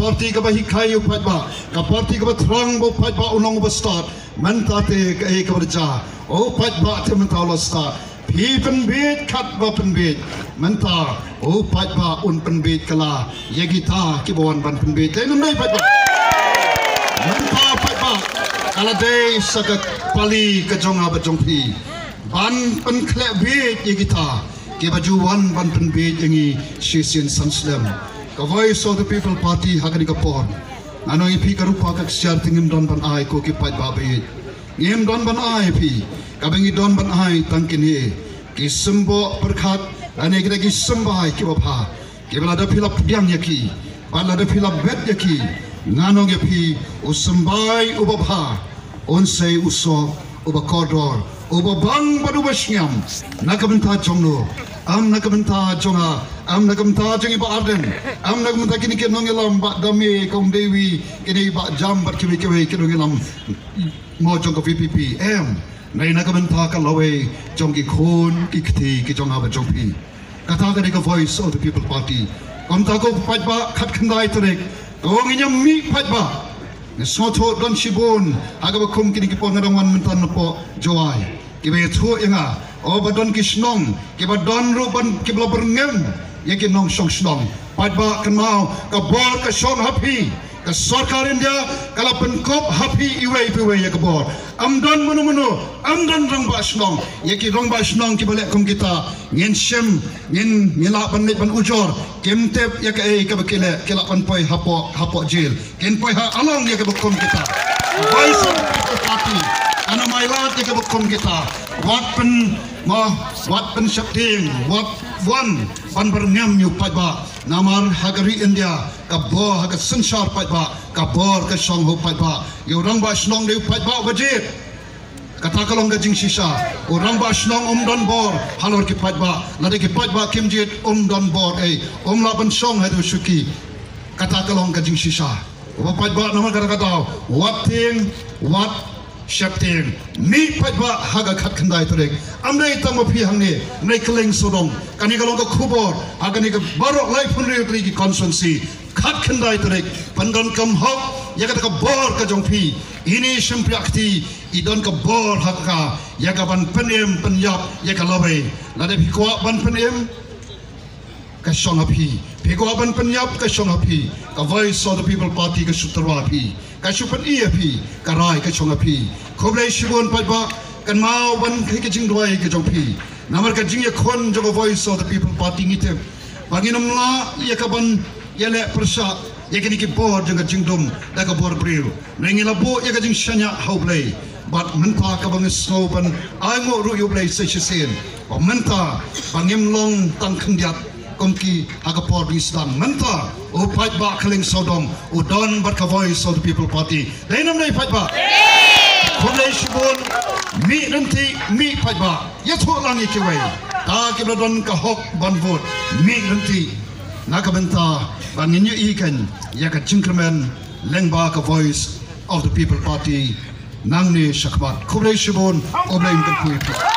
party ka bahikai upat ba ka party ka terang bo pat ba unong bo start menta te ka berja upat ba te menta lo start phi penbit khat ba penbit menta upat ba un penbit kala yegita kibon ban penbit te nam dai pat ba menta pat ba kala dei sagat pali ka jonga ba jong phi ban pen khle bit yegita ke bajuan ban penbit yangi shishin sanslam ka voice of the people party hagani ka pon ano ipi karupa ka siar tingim don ban ai ko ki pat ba bit ngim don ban ai pi ka bengi don ban ai tangkin he ki sembo perkhat ane kita ki sembai ki bapa ki bala da philap diam yaki bala da philap bet yaki ngano ge pi usembai ubapa onsei uso ubakodor ubabang badu basyam nakabenta jongno am nakabenta jonga am nagamta jangi ba arden am nagamta kini ke nongelam ba dami kaum dewi kini ba jam bat kiwi kiwi kini nongelam mo jong ko VPP em nai nagamta ka lawe jong ki khon ki kthi ki jong ba jong pi kata ka voice of the people party kom ta ko pat ba khat khandai trek ong inyam mi pat ba soto don shibon aga ba kum kini ki pon ngarawan mentan po joai ki be thu inga o ba don kisnong ki ba don ru ban ki bla berngem yaki nong song snong pat ba kenau ka bor ka song happy ka sarkar India kala penkop happy iwe iwe ya ka bor am don menu am don rang ba snong yaki rang ba snong ki balik kum kita ngen shem ngen mila ban ban ujor kem tep ya ka ka bakile kila pan poi hapo jail ken poi ha along ya ka kum kita voice of the people party ana mailat ya ka kum kita wat pen shapting wat one ban berngam yu pat ba namar hagari India ka bo haga sansar pat ba ka bor ka song ho pat ba yu rang ba snong de pat ba bajit kata kalong ga jing shisha o rang ba snong don bor halor ki pat ba lade ki pat ba kim jit don bor la ban song ha do shuki kata kalong ga jing shisha o pat ba namar kata what thing what Shapting mi pat ba haga khat khandai trek amrei tamo phi hangne nei keleng sodong kani kalong ka khubor agani ka barok lai phunri tri ki constituency khat khandai trek pandon kam hok yaga ka bor ka jong phi ini sempriakti idon ka bor hakka yaga ban penem penyap yaga lawe lade phi kwa ban penem ka song api phi kwa ban penyap ka song api ka voice of the people party ka sutra api ka supan api ka rai ka song api khoblai shibon pat ba kan mau ban ke jing doi ke jong phi namar ka jing ya khon jo voice of the people party ngite banginam la ya ka ban yale persa ya kini ki bor jong jing dum da ka bor bril nengi la bo ya ka jing shanya hoblai bat menta ka bang snow ban ango ru yu blai se sen o menta bangim long tang khndiat komki haga por islam menta o pat ba kling sodom o don bat ka voice of the people party dainam nei pat ba khoblai shibon mi nanti mi pat ba ya tho lang ki wei ta ki don ka hok ban vote mi nanti nakabenta banginyu ikan ya ka jingkremen lengba ka voice of the people party nangni shakbat khoblai shibon oblain kan kui